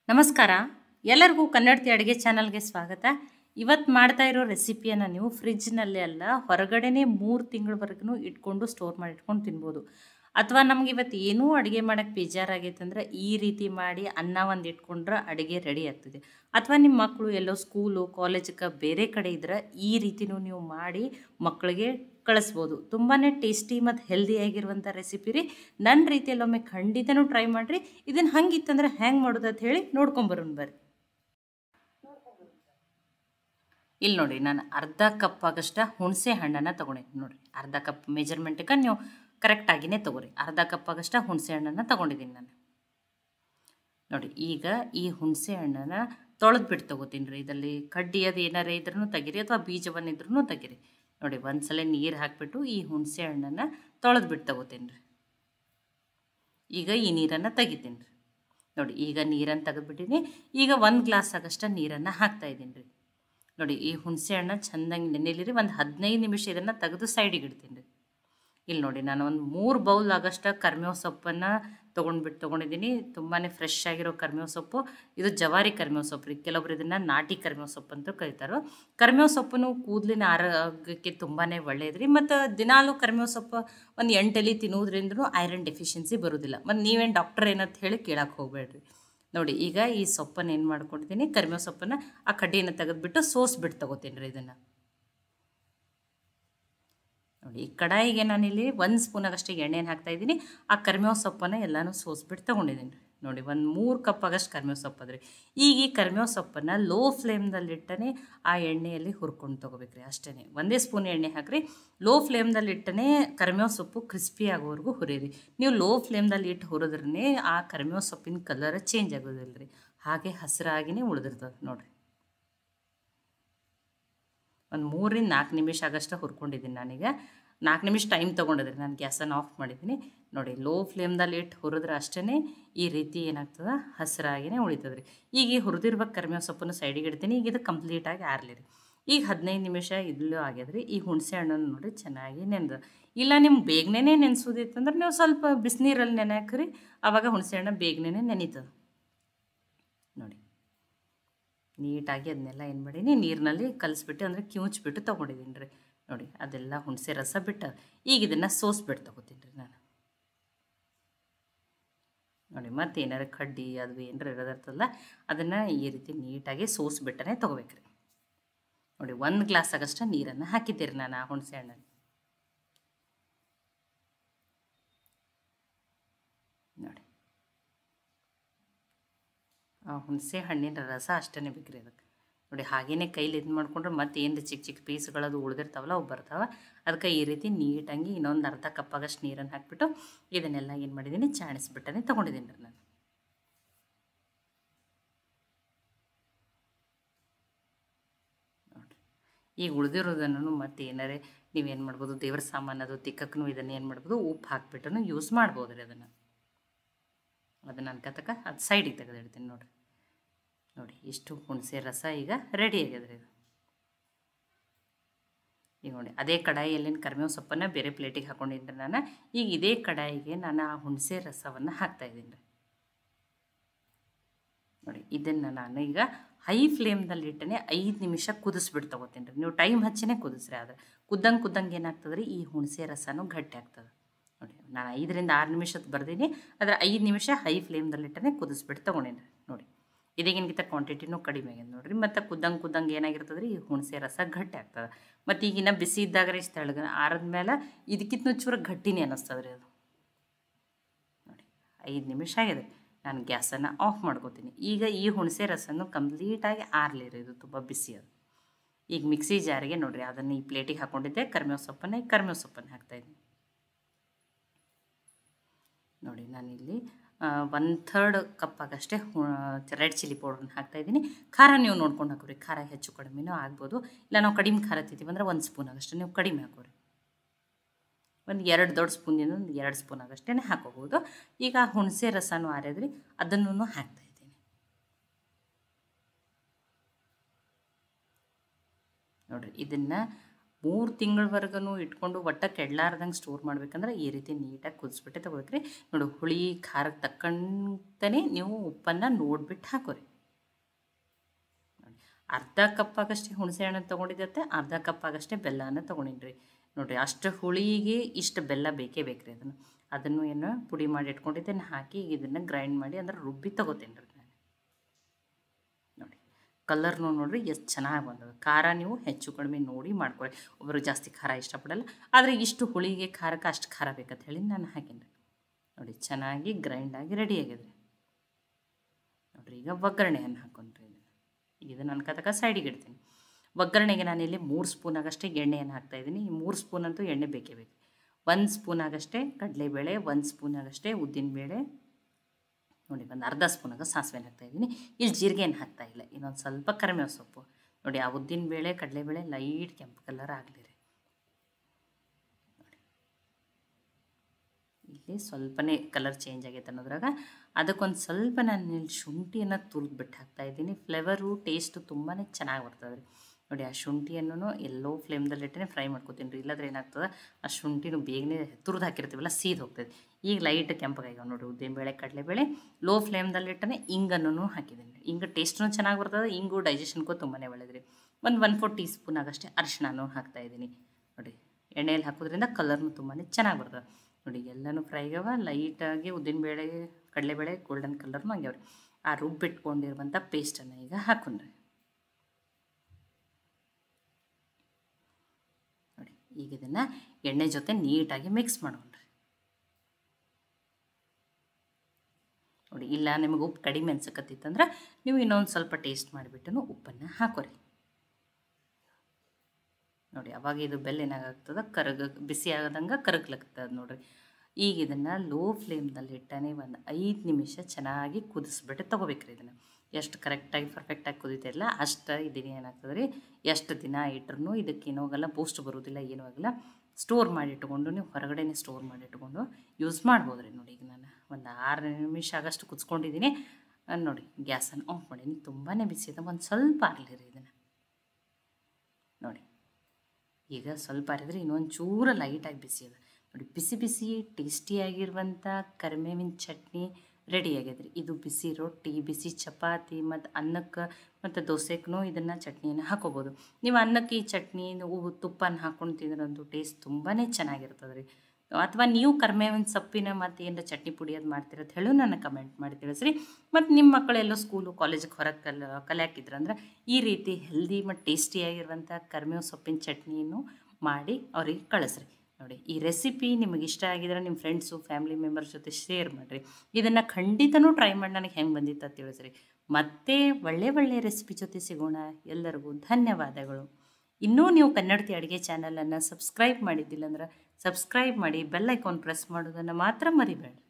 ನಮಸ್ಕಾರ. ಎಲ್ಲರಿಗೂ ಕನ್ನಡತಿ ಅಡುಗೆ ಚಾನಲ್ಗೆ ಸ್ವಾಗತ. ಇವತ್ತು ಮಾಡ್ತಾ ಇರೋ ರೆಸಿಪಿಯನ್ನು ನೀವು ಫ್ರಿಜ್ನಲ್ಲಿ ಅಲ್ಲ ಹೊರಗಡೆನೇ 3 ತಿಂಗಳವರೆಗೂ ಇಟ್ಕೊಂಡು ಸ್ಟೋರ್ ಮಾಡಿ ಇಟ್ಕೊಂಡು ತಿನ್ಬೋದು. ಅಥವಾ ನಮ್ಗೆ ಇವತ್ತು ಏನೂ ಅಡುಗೆ ಮಾಡೋಕ್ಕೆ ಬೇಜಾರಾಗೈತೆ ಅಂದರೆ ಈ ರೀತಿ ಮಾಡಿ ಅನ್ನ ಒಂದು ಇಟ್ಕೊಂಡ್ರೆ ಅಡುಗೆ ರೆಡಿ ಆಗ್ತದೆ. ಅಥವಾ ನಿಮ್ಮ ಮಕ್ಕಳು ಎಲ್ಲೋ ಸ್ಕೂಲು ಕಾಲೇಜಕ್ಕೆ ಬೇರೆ ಕಡೆ ಇದ್ರೆ ಈ ರೀತಿನೂ ನೀವು ಮಾಡಿ ಮಕ್ಕಳಿಗೆ ಕಳಿಸ್ಬೋದು. ತುಂಬಾ ಟೇಸ್ಟಿ ಮತ್ತು ಹೆಲ್ದಿಯಾಗಿರುವಂಥ ರೆಸಿಪಿ ರೀ. ನನ್ನ ರೀತಿಯಲ್ಲಿ ಒಮ್ಮೆ ಖಂಡಿತನೂ ಟ್ರೈ ಮಾಡಿರಿ. ಇದನ್ನು ಹಂಗಿತ್ತಂದ್ರೆ ಹೆಂಗೆ ಮಾಡೋದು ಅಂತ ಹೇಳಿ ನೋಡ್ಕೊಂಬರೋಣ ಬರ್ರಿ. ಇಲ್ಲಿ ನೋಡಿ, ನಾನು ಅರ್ಧ ಕಪ್ ಆಗಷ್ಟ ಹುಣಸೆ ಹಣ್ಣನ್ನು ತೊಗೊಂಡಿದ್ದೀನಿ. ನೋಡಿ, ಅರ್ಧ ಕಪ್ ಮೆಜರ್ಮೆಂಟಿಗೆ ನೀವು ಕರೆಕ್ಟಾಗಿಯೇ ತೊಗೊರಿ. ಅರ್ಧ ಕಪ್ ಆಗಷ್ಟ ಹುಣಸೆ ಹಣ್ಣನ್ನು ತೊಗೊಂಡಿದ್ದೀನಿ ನಾನು. ನೋಡಿ, ಈಗ ಈ ಹುಣಸೆ ಹಣ್ಣನ್ನು ತೊಳೆದ್ಬಿಟ್ಟು ತೊಗೋತೀನಿ ರೀ. ಇದರಲ್ಲಿ ಕಡ್ಡಿ ಅದು ಏನಾರೇ ಇದ್ರೂ ತೆಗೀರಿ ಅಥವಾ ಬೀಜವನ್ನಿದ್ರೂ ತೆಗೀರಿ. ನೋಡಿ, ಒಂದ್ಸಲ ನೀರು ಹಾಕಿಬಿಟ್ಟು ಈ ಹುಣಸೆ ಹಣ್ಣನ್ನು ತೊಳೆದ್ಬಿಟ್ಟು ತೊಗೋತೀನಿ ರೀ. ಈಗ ಈ ನೀರನ್ನು ತೆಗಿತೀನಿ ರೀ. ನೋಡಿ, ಈಗ ನೀರನ್ನು ತೆಗೆದ್ಬಿಟ್ಟಿನಿ. ಈಗ 1 ಗ್ಲಾಸ್ ಆಗಷ್ಟ ನೀರನ್ನು ಹಾಕ್ತಾಯಿದ್ದೀನಿ ರೀ. ನೋಡಿ, ಈ ಹುಣಸೆ ಹಣ್ಣು ಚೆಂದಾಗಿ ನೆನೆಲಿರಿ. ಒಂದು 15 ನಿಮಿಷ ಇದನ್ನು ತೆಗೆದು ಸೈಡಿಗೆ ಇಡ್ತೀನಿ ರೀ. ಇಲ್ಲಿ ನೋಡಿ, ನಾನು ಒಂದು 3 ಬೌಲ್ ಆಗಷ್ಟ ಕರಿಬೇವು ಸೊಪ್ಪನ್ನು ತೊಗೊಂಡಿದ್ದೀನಿ. ತುಂಬಾ ಫ್ರೆಶ್ ಆಗಿರೋ ಕರಿಬೇವು ಸೊಪ್ಪು. ಇದು ಜವಾರಿ ಕರಿಬೇವು ಸೊಪ್ಪು ರೀ. ಕೆಲವೊಬ್ರು ಇದನ್ನು ನಾಟಿ ಕರಿಬೇವು ಸೊಪ್ಪು ಅಂತ ಕರೀತಾರೆ. ಕರಿಬೇವು ಸೊಪ್ಪನ್ನು ಕೂದಲಿನ ಆರೋಗ್ಯಕ್ಕೆ ತುಂಬಾ ಒಳ್ಳೆಯದು ರೀ. ಮತ್ತು ದಿನಾಲೂ ಕರಿಬೇವು ಸೊಪ್ಪು ಒಂದು 8 ಎಲೆ ತಿನ್ನೋದ್ರಿಂದನೂ ಐರನ್ ಡೆಫಿಷಿಯನ್ಸಿ ಬರೋದಿಲ್ಲ. ಮತ್ತು ನೀವೇನು ಡಾಕ್ಟರ್ ಏನಂತ ಹೇಳಿ ಕೇಳಕ್ಕೆ ಹೋಗಬೇಡ್ರಿ. ನೋಡಿ, ಈಗ ಈ ಸೊಪ್ಪನ್ನು ಏನು ಮಾಡ್ಕೊಂಡಿದ್ದೀನಿ, ಕರಿಬೇವು ಸೊಪ್ಪನ್ನು ಆ ಕಡ್ಡಿಯನ್ನು ತೆಗೆದುಬಿಟ್ಟು ಸೋಸ್ಬಿಟ್ಟು ತೊಗೋತೀನಿ ರೀ ಇದನ್ನು. ನೋಡಿ, ಈ ಕಡಾಯಿಗೆ ನಾನಿಲ್ಲಿ 1 ಸ್ಪೂನಾಗಷ್ಟು ಎಣ್ಣೆಯನ್ನು ಹಾಕ್ತಾಯಿದ್ದೀನಿ. ಆ ಕರಿಬೇವು ಸೊಪ್ಪನ್ನು ಎಲ್ಲನೂ ಸೋಸ್ಬಿಟ್ಟು ತೊಗೊಂಡಿದ್ದೀನಿ ರೀ. ನೋಡಿ, ಒಂದು 3 ಕಪ್ ಆಗಷ್ಟು ಕರಿಬೇವು ಸೊಪ್ಪು ಅದ್ರಿ. ಈಗ ಈ ಕರಿಬೇವು ಸೊಪ್ಪನ್ನು ಲೋ ಫ್ಲೇಮ್ದಲ್ಲಿಟ್ಟನೆ ಆ ಎಣ್ಣೆಯಲ್ಲಿ ಹುರ್ಕೊಂಡು ತೊಗೋಬೇಕು ರೀ. ಅಷ್ಟೇ, 1 ಸ್ಪೂನ್ ಎಣ್ಣೆ ಹಾಕಿರಿ. ಲೋ ಫ್ಲೇಮ್ದಲ್ಲಿಟ್ಟನೆ ಕರಿಬೇವು ಸೊಪ್ಪು ಕ್ರಿಸ್ಪಿ ಆಗೋವರೆಗೂ ಹುರಿಯಿರಿ. ನೀವು ಲೋ ಫ್ಲೇಮ್ದಲ್ಲಿ ಇಟ್ಟು ಹುರಿದ್ರೇ ಆ ಕರಿಬೇವು ಸೊಪ್ಪಿನ ಕಲರ್ ಚೇಂಜ್ ಆಗೋದಿಲ್ಲ ರೀ. ಹಾಗೆ ಹಸಿರಾಗಿಯೇ ಉಳಿದಿರ್ತದೆ. ನೋಡಿರಿ, ಒಂದು 3 ರಿಂದ 4 ನಿಮಿಷ ಆಗಷ್ಟು ಹುರ್ಕೊಂಡಿದ್ದೀನಿ ನಾನೀಗ. 4 ನಿಮಿಷ ಟೈಮ್ ತೊಗೊಂಡಿದ್ರಿ. ನಾನು ಗ್ಯಾಸನ್ನು ಆಫ್ ಮಾಡಿದ್ದೀನಿ. ನೋಡಿ, ಲೋ ಫ್ಲೇಮ್ದಲ್ಲಿ ಇಟ್ಟು ಹುರಿದ್ರೆ ಅಷ್ಟೇ ಈ ರೀತಿ ಏನಾಗ್ತದೆ, ಹಸಿರಾಗಿಯೇ ಉಳಿತದೆ ರೀ. ಈಗ ಈ ಹುರಿದಿರ್ಬೇಕು ಕರಿಬೇವು ಸೊಪ್ಪನ್ನು ಸೈಡಿಗೆ ಇಡ್ತೀನಿ. ಈಗ ಇದು ಕಂಪ್ಲೀಟಾಗಿ ಆರಲಿ ರೀ. ಈಗ 15 ನಿಮಿಷ ಇದ್ಲೂ ಆಗ್ಯದ್ರಿ. ಈ ಹುಣಸೆ ಹಣ್ಣನ್ನು ನೋಡಿ ಚೆನ್ನಾಗಿ ನೆನೆದ. ಇಲ್ಲ ನಿಮ್ಗೆ ಬೇಗನೆ ನೆನೆಸೋದಿತ್ತಂದ್ರೆ ನೀವು ಸ್ವಲ್ಪ ಬಿಸಿನೀರಲ್ಲಿ ನೆನೆ ಹಾಕ್ರಿ. ಆವಾಗ ಹುಣಸೆ ಹಣ್ಣು ಬೇಗನೆ ನೆನೀತದೆ. ನೋಡಿ, ನೀಟಾಗಿ ಅದನ್ನೆಲ್ಲ ಏನು ಮಾಡೀನಿ, ನೀರಿನಲ್ಲಿ ಕಲಿಸ್ಬಿಟ್ಟು ಅಂದರೆ ಕಿವುಚ್ಬಿಟ್ಟು ತೊಗೊಂಡಿದ್ದೀನಿ ರೀ. ನೋಡಿ, ಅದೆಲ್ಲ ಹುಣಸೆ ರಸ ಬಿಟ್ಟು ಈಗ ಇದನ್ನು ಸೋಸ್ಬಿಟ್ಟು ತೊಗೋತೀನಿ ರೀ ನಾನು. ನೋಡಿ, ಮತ್ತು ಏನಾರು ಕಡ್ಡಿ ಅದು ಏನಾರು ಇರೋದಿರ್ತಲ್ಲ ಅದನ್ನು ಈ ರೀತಿ ನೀಟಾಗಿ ಸೋಸ್ಬಿಟ್ಟನೆ ತೊಗೋಬೇಕು ರೀ. ನೋಡಿ, 1 ಗ್ಲಾಸ್ ಆಗಷ್ಟು ನೀರನ್ನು ಹಾಕಿದ್ದೀರಿ ನಾನು ಆ ಹುಣಸೆ ಹಣ್ಣಲ್ಲಿ. ನೋಡಿ, ಆ ಹುಣಸೆ ಹಣ್ಣಿನ ರಸ ಅಷ್ಟೇ ಬೇಕ್ರಿ ಅದಕ್ಕೆ. ನೋಡಿ, ಹಾಗೇ ಕೈಲಿ ಇದು ಮಾಡ್ಕೊಂಡ್ರೆ ಮತ್ತೆ ಏನು ಚಿಕ್ಕ ಚಿಕ್ಕ ಪೀಸ್ಗಳದು ಉಳಿದಿರ್ತಾವಲ್ಲ ಅವು ಬರ್ತಾವೆ. ಅದಕ್ಕೆ ಈ ರೀತಿ ನೀಟಾಗಿ ಇನ್ನೊಂದು ಅರ್ಧ ಕಪ್ ಆಗಷ್ಟು ನೀರನ್ನು ಹಾಕಿಬಿಟ್ಟು ಇದನ್ನೆಲ್ಲ ಏನು ಮಾಡಿದ್ದೀನಿ, ಚಾಣಿಸ್ಬಿಟ್ಟನೆ ತೊಗೊಂಡಿದ್ದೀನಿ ರೀ ನಾನು. ನೋಡಿರಿ, ಈಗ ಉಳಿದಿರೋದನ್ನು ಮತ್ತೆ ಏನಾರೇ ನೀವೇನು ಮಾಡ್ಬೋದು, ದೇವ್ರ ಸಾಮಾನು ಅದು ತಿಕ್ಕಕ್ಕೂ ಇದನ್ನು ಏನು ಮಾಡ್ಬೋದು, ಉಪ್ಪು ಹಾಕ್ಬಿಟ್ಟು ಯೂಸ್ ಮಾಡ್ಬೋದು ರೀ ಅದನ್ನು ಅನ್ಕತಕ್ಕ ಅದು ಸೈಡಿಗೆ ತೆಗೆದಿಡ್ತೀನಿ. ನೋಡಿ, ಇಷ್ಟು ಹುಣಸೆ ರಸ ಈಗ ರೆಡಿ ಆಗ್ಯದ್ರಿ ಇದು. ಈಗ ನೋಡಿ, ಅದೇ ಕಡಾಯಿಯಲ್ಲಿನ ಕರಿಬೇವು ಸೊಪ್ಪನ್ನು ಬೇರೆ ಪ್ಲೇಟಿಗೆ ಹಾಕ್ಕೊಂಡಿದ್ದೀನಿ ನಾನು. ಈಗ ಇದೇ ಕಡಾಯಿಗೆ ನಾನು ಆ ಹುಣಸೆ ರಸವನ್ನು ಹಾಕ್ತಾಯಿದ್ದೀನಿ ರೀ. ನೋಡಿ, ಇದನ್ನು ನಾನು ಈಗ ಹೈ ಫ್ಲೇಮ್ದಲ್ಲಿ ಇಟ್ಟನೆ 5 ನಿಮಿಷ ಕುದಿಸ್ಬಿಟ್ಟು ತೊಗೋತೀನಿ ರೀ. ನೀವು ಟೈಮ್ ಹಚ್ಚಿನೇ ಕುದಿಸ್ರಿ. ಆದರೆ ಕುದ್ದಂಗೆ ಏನಾಗ್ತದೆ ರೀ, ಈ ಹುಣಸೆ ರಸನೂ ಗಟ್ಟಿ ಆಗ್ತದೆ. ನೋಡಿ, ನಾನು 5 ರಿಂದ 6 ನಿಮಿಷದ ಬರ್ದೀನಿ. ಆದರೆ 5 ನಿಮಿಷ ಹೈ ಫ್ಲೇಮ್ದಲ್ಲಿ ಇಟ್ಟನೆ ಕುದಿಸ್ಬಿಟ್ಟು ತೊಗೊಂಡೇನಿ. ನೋಡಿ, ಇದಕ್ಕಿಂತ ಕ್ವಾಂಟಿಟಿನೂ ಕಡಿಮೆ ಆಗಿದೆ ನೋಡಿರಿ. ಮತ್ತು ಕುದ್ದಂಗೆ ಏನಾಗಿರ್ತದೆ ರೀ, ಈ ಹುಣಸೆ ರಸ ಗಟ್ಟಿ ಆಗ್ತದೆ. ಮತ್ತು ಈಗಿನ ಬಿಸಿ ಇದ್ದಾಗ ರೀ ತೆಳಗೆ ಆರಿದ್ಮೇಲೆ ಇದಕ್ಕಿಂತ ಚೂರು ಗಟ್ಟಿನೇ ಅನ್ನಿಸ್ತದೆ ರೀ ಅದು. ನೋಡಿ, 5 ನಿಮಿಷ ಆಗಿದೆ. ನಾನು ಗ್ಯಾಸನ್ನು ಆಫ್ ಮಾಡ್ಕೋತೀನಿ. ಈಗ ಈ ಹುಣಸೆ ರಸನ್ನು ಕಂಪ್ಲೀಟಾಗಿ ಆರಲಿ ರೀ, ಇದು ತುಂಬ ಬಿಸಿ ಅದು. ಈಗ ಮಿಕ್ಸಿ ಜಾರಿಗೆ ನೋಡಿರಿ, ಅದನ್ನು ಈ ಪ್ಲೇಟಿಗೆ ಹಾಕ್ಕೊಂಡಿದ್ದೆ ಕರಿಬೇವು ಸೊಪ್ಪನ್ನು ಹಾಕ್ತಾಯಿದ್ದೀನಿ. ನೋಡಿ, ನಾನಿಲ್ಲಿ 1/3 ಕಪ್ ಆಗಷ್ಟೇ ರೆಡ್ ಚಿಲ್ಲಿ ಪೌಡ್ರನ್ನ ಹಾಕ್ತಾಯಿದ್ದೀನಿ. ಖಾರ ನೀವು ನೋಡ್ಕೊಂಡು ಹಾಕೋರಿ. ಖಾರ ಹೆಚ್ಚು ಕಡಿಮೆನೂ ಆಗ್ಬೋದು. ಇಲ್ಲ ನಾವು ಕಡಿಮೆ ಖಾರ ತಿಂತೀವಿ ಅಂದರೆ 1 ಸ್ಪೂನ್ ಆಗಷ್ಟು ನೀವು ಕಡಿಮೆ ಹಾಕೋರಿ. ಒಂದು 2 ದೊಡ್ಡ ಸ್ಪೂನಿಂದ 2 ಸ್ಪೂನ್ ಆಗಷ್ಟೇ ಹಾಕೋಬೋದು. ಈಗ ಹುಣಸೆ ರಸನೂ ಆರ್ಯದ್ರಿ, ಅದನ್ನು ಹಾಕ್ತಾಯಿದ್ದೀನಿ. ನೋಡಿರಿ, ಇದನ್ನು 3 ತಿಂಗಳವರೆಗೂ ಇಟ್ಕೊಂಡು ಒಟ್ಟ ಕೆಡಲಾರ್ದಂಗೆ ಸ್ಟೋರ್ ಮಾಡ್ಬೇಕಂದ್ರೆ ಈ ರೀತಿ ನೀಟಾಗಿ ಕುದಿಸ್ಬಿಟ್ಟೆ ತೊಗೊಬೇಕ್ರಿ. ನೋಡಿ ಹುಳಿ ಖಾರಕ್ಕೆ ತಕ್ಕಂತನೇ ನೀವು ಉಪ್ಪನ್ನು ನೋಡ್ಬಿಟ್ಟು ಹಾಕೋರಿ. ಅರ್ಧ ಕಪ್ ಆಗಷ್ಟೇ ಹುಣಸೆ ಹಣ್ಣು ತೊಗೊಂಡಿದ್ದತ್ತೆ, ಅರ್ಧ ಕಪ್ ಆಗಷ್ಟೇ ಬೆಲ್ಲನ ತೊಗೊಂಡಿನ್ರಿ. ನೋಡಿರಿ ಅಷ್ಟು ಹುಳಿಗೆ ಇಷ್ಟು ಬೆಲ್ಲ ಬೇಕೇ ಬೇಕ್ರಿ. ಅದನ್ನು ಏನು ಪುಡಿ ಮಾಡಿ ಇಟ್ಕೊಂಡಿದ್ದೇನೆ ಹಾಕಿ ಇದನ್ನು ಗ್ರೈಂಡ್ ಮಾಡಿ ಅಂದ್ರೆ ರುಬ್ಬಿ ತೊಗೋತೀನಿ ರೀ ನಾನು. ನೋಡಿ ಕಲರ್ನು ನೋಡಿರಿ ಎಷ್ಟು ಚೆನ್ನಾಗಿ ಬಂದದ. ಖಾರ ನೀವು ಹೆಚ್ಚು ಕಡಿಮೆ ನೋಡಿ ಮಾಡ್ಕೊಳ್ಳಿ. ಒಬ್ಬರು ಜಾಸ್ತಿ ಖಾರ ಇಷ್ಟಪಡಲ್ಲ, ಆದರೆ ಇಷ್ಟು ಹುಳಿಗೆ ಖಾರಕ್ಕೆ ಅಷ್ಟು ಖಾರ ಬೇಕಂತ ಹೇಳಿ ನಾನು ಹಾಕೀನಿ. ನೋಡಿ ಚೆನ್ನಾಗಿ ಗ್ರೈಂಡಾಗಿ ರೆಡಿ ಆಗಿದೆ. ನೋಡಿರಿ ಈಗ ಒಗ್ಗರಣೆಯನ್ನು ಹಾಕೊಂಡ್ರಿ. ಇದು ನನ್ನ ಕತಕ ಸೈಡಿಗೆ ಇಡ್ತೀನಿ. ಒಗ್ಗರಣೆಗೆ ನಾನಿಲ್ಲಿ 3 ಸ್ಪೂನ್ ಆಗಷ್ಟೇ ಎಣ್ಣೆಯನ್ನು ಹಾಕ್ತಾಯಿದ್ದೀನಿ. ಈ 3 ಸ್ಪೂನ್ ಅಂತೂ ಎಣ್ಣೆ ಬೇಕೇ ಬೇಕು. 1 ಸ್ಪೂನ್ ಆಗಷ್ಟೇ ಕಡಲೆಬೇಳೆ, 1 ಸ್ಪೂನ್ ಆಗಷ್ಟೇ ಉದ್ದಿನಬೇಳೆ, ನೋಡಿ ಒಂದು ಅರ್ಧ ಸ್ಪೂನಾಗ ಸಾಸಿವೆನ ಹಾಕ್ತಾಯಿದ್ದೀನಿ. ಇಲ್ಲಿ ಜೀರಿಗೆಯನ್ನು ಹಾಕ್ತಾಯಿಲ್ಲ, ಇನ್ನೊಂದು ಸ್ವಲ್ಪ ಕರಿಬೇವು ಸೊಪ್ಪು. ನೋಡಿ ಆ ಉದ್ದಿನಬೇಳೆ ಕಡಲೆಬೇಳೆ ಲೈಟ್ ಕೆಂಪು ಕಲರ್ ಆಗಲಿ ರೀ. ನೋಡಿ ಇಲ್ಲಿ ಸ್ವಲ್ಪನೇ ಕಲರ್ ಚೇಂಜ್ ಆಗೈತೆ ಅನ್ನೋದ್ರಾಗ ಅದಕ್ಕೊಂದು ಸ್ವಲ್ಪ ನಾನು ಇಲ್ಲಿ ಶುಂಠಿಯನ್ನು ತುರಿದ್ಬಿಟ್ಟು ಹಾಕ್ತಾಯಿದ್ದೀನಿ. ಫ್ಲೇವರು ಟೇಸ್ಟು ತುಂಬಾ ಚೆನ್ನಾಗಿ ಬರ್ತದೆ ರೀ. ನೋಡಿ ಆ ಶುಂಠಿಯನ್ನು ಎಲ್ಲೋ ಫ್ಲೇಮ್ದಲ್ಲಿಟ್ಟೇ ಫ್ರೈ ಮಾಡ್ಕೊತೀನಿ ರೀ. ಇಲ್ಲಾಂದ್ರೆ ಏನಾಗ್ತದೆ ಆ ಶುಂಠಿನೂ ಬೇಗನೆ ತುರಿದು ಹಾಕಿರ್ತೀವಲ್ಲ ಸೀದ್ ಹೋಗ್ತದೆ. ಈಗ ಲೈಟ್ ಕೆಂಪಗಾಗ್ಯಾವ ನೋಡಿ ಉದ್ದಿನಬೇಳೆ ಕಡಲೆಬೇಳೆ. ಲೋ ಫ್ಲೇಮ್ದಲ್ಲಿಟ್ಟೇ ಇಂಗನ್ನು ಹಾಕಿದ್ದೀನಿ. ಇಂಗು ಟೇಸ್ಟೂ ಚೆನ್ನಾಗಿ ಬರ್ತದೆ, ಇಂಗು ಡೈಜೆಷನ್ಗೂ ತುಂಬಾ ಒಳ್ಳೆಯದು ರೀ. 1/4 ಟೀ ಸ್ಪೂನ್ ಆಗಷ್ಟೇ ಅರಿಶಿಣನೂ ಹಾಕ್ತಾಯಿದ್ದೀನಿ. ನೋಡಿ ಎಣ್ಣೆಯಲ್ಲಿ ಹಾಕೋದ್ರಿಂದ ಕಲರ್ನು ತುಂಬಾ ಚೆನ್ನಾಗಿ ಬರ್ತದೆ. ನೋಡಿ ಎಲ್ಲನೂ ಫ್ರೈ ಆಗ್ಯಾವ. ಲೈಟಾಗಿ ಉದ್ದಿನಬೇಳೆ ಕಡಲೆಬೇಳೆ ಗೋಲ್ಡನ್ ಕಲರ್ನು ಆಗ್ಯಾವ ರೀ. ಆ ರುಬ್ಬಿಟ್ಕೊಂಡಿರುವಂಥ ಪೇಸ್ಟನ್ನು ಈಗ ಹಾಕೊಂಡ್ರಿ. ನೋಡಿ ಈಗ ಇದನ್ನು ಎಣ್ಣೆ ಜೊತೆ ನೀಟಾಗಿ ಮಿಕ್ಸ್ ಮಾಡೋಣ್ರಿ. ನೋಡಿ ಇಲ್ಲ ನಿಮಗೆ ಉಪ್ಪು ಕಡಿಮೆ ಅನ್ಸಕತ್ತಿತ್ತಂದ್ರೆ ನೀವು ಇನ್ನೊಂದು ಸ್ವಲ್ಪ ಟೇಸ್ಟ್ ಮಾಡಿಬಿಟ್ಟು ಉಪ್ಪನ್ನು ಹಾಕೋರಿ. ನೋಡಿ ಅವಾಗ ಇದು ಬೆಲ್ಲ ಏನಾಗ್ತದೆ ಬಿಸಿ ಆಗದಂಗೆ ಕರಗ್ಲತ್ತದ ನೋಡಿರಿ. ಈಗ ಇದನ್ನು ಲೋ ಫ್ಲೇಮ್ದಲ್ಲಿ ಇಟ್ಟನೆ ಒಂದು 5 ನಿಮಿಷ ಚೆನ್ನಾಗಿ ಕುದಿಸ್ಬಿಟ್ಟು ತೊಗೋಬೇಕ್ರಿ. ಇದನ್ನು ಎಷ್ಟು ಕರೆಕ್ಟಾಗಿ ಪರ್ಫೆಕ್ಟಾಗಿ ಕುದೀತಿರಲ್ಲ ಅಷ್ಟು ಇದನ್ನ ಏನಾಗ್ತದೆ ರೀ, ಎಷ್ಟು ದಿನ ಇಟ್ರೂ ಇದಕ್ಕೇನೂ ಹೋಗಲ್ಲ, ಬೂಸ್ಟ್ ಬರೋದಿಲ್ಲ, ಏನೂ ಆಗಲ್ಲ. ಸ್ಟೋರ್ ಮಾಡಿಟ್ಕೊಂಡು ನೀವು ಹೊರಗಡೆನೇ ಸ್ಟೋರ್ ಮಾಡಿಟ್ಕೊಂಡು ಯೂಸ್ ಮಾಡ್ಬೋದು ರೀ. ನೋಡಿ ಈಗ ನಾನು ಒಂದು 6 ನಿಮಿಷ ಆಗಷ್ಟು ಕುದಿಸ್ಕೊಂಡಿದ್ದೀನಿ. ನೋಡಿ ಗ್ಯಾಸನ್ನು ಆಫ್ ಮಾಡೀನಿ. ತುಂಬಾ ಬಿಸಿ ಇದೆ, ಒಂದು ಸ್ವಲ್ಪ ಆಗಲಿ ರೀ ಇದನ್ನು. ನೋಡಿ ಈಗ ಸ್ವಲ್ಪ ಅರಿದ್ರೆ ಇನ್ನೊಂದು ಚೂರ ಲೈಟಾಗಿ ಬಿಸಿ ಅದ. ನೋಡಿ ಬಿಸಿ ಬಿಸಿ ಟೇಸ್ಟಿಯಾಗಿರುವಂಥ ಕರಿಬೇವಿನ ಚಟ್ನಿ ರೆಡಿ ಆಗ್ಯದ್ರಿ. ಇದು ಬಿಸಿ ರೊಟ್ಟಿ, ಬಿಸಿ ಚಪಾತಿ ಮತ್ತು ಅನ್ನಕ್ಕೆ ಮತ್ತು ದೋಸೆಗೂ ಇದನ್ನು ಚಟ್ನಿಯನ್ನು ಹಾಕೋಬೋದು. ನೀವು ಅನ್ನಕ್ಕೆ ಈ ಚಟ್ನಿ ತುಪ್ಪನ ಹಾಕ್ಕೊಂಡು ತಿಂದ್ರಂತೂ ಟೇಸ್ಟ್ ತುಂಬಾ ಚೆನ್ನಾಗಿರ್ತದೆ ರೀ. ಅಥವಾ ನೀವು ಕರಿಬೇವಿನ ಸೊಪ್ಪಿನ ಮತ್ತು ಏನಾರ ಚಟ್ನಿ ಪುಡಿ ಅದು ಮಾಡ್ತಿರೋದು ಹೇಳು ನನ್ನ ಕಮೆಂಟ್ ಮಾಡಿ ತಿಳಿಸ್ರಿ. ಮತ್ತು ನಿಮ್ಮ ಮಕ್ಕಳೆಲ್ಲೋ ಸ್ಕೂಲು ಕಾಲೇಜಿಗೆ ಹೊರಗೆ ಕಲಿಯಾಕಿದ್ರಂದ್ರೆ ಈ ರೀತಿ ಹೆಲ್ದಿ ಮತ್ತು ಟೇಸ್ಟಿಯಾಗಿರುವಂಥ ಕರಿಬೇವು ಸೊಪ್ಪಿನ ಚಟ್ನಿಯನ್ನು ಮಾಡಿ ಅವ್ರಿಗೆ ಕಳಿಸ್ರಿ. ನೋಡಿ ಈ ರೆಸಿಪಿ ನಿಮಗೆ ಇಷ್ಟ ಆಗಿದ್ರೆ ನಿಮ್ಮ ಫ್ರೆಂಡ್ಸು ಫ್ಯಾಮಿಲಿ ಮೆಂಬರ್ಸ್ ಜೊತೆ ಶೇರ್ ಮಾಡಿರಿ. ಇದನ್ನು ಖಂಡಿತನೂ ಟ್ರೈ ಮಾಡಿ ನನಗೆ ಹೆಂಗೆ ಬಂದಿತ್ತು ಅಂತ ತಿಳಿಸ್ರಿ. ಮತ್ತೆ ಒಳ್ಳೆ ರೆಸಿಪಿ ಜೊತೆ ಸಿಗೋಣ. ಎಲ್ಲರಿಗೂ ಧನ್ಯವಾದಗಳು. ಇನ್ನೂ ನೀವು ಕನ್ನಡತಿ ಅಡುಗೆ ಚಾನಲನ್ನು ಸಬ್ಸ್ಕ್ರೈಬ್ ಮಾಡಿದ್ದಿಲ್ಲ ಅಂದ್ರೆ ಸಬ್ಸ್ಕ್ರೈಬ್ ಮಾಡಿ, ಬೆಲ್ ಐಕಾನ್ ಪ್ರೆಸ್ ಮಾಡೋದನ್ನು ಮಾತ್ರ ಮರಿಬೇಡಿ.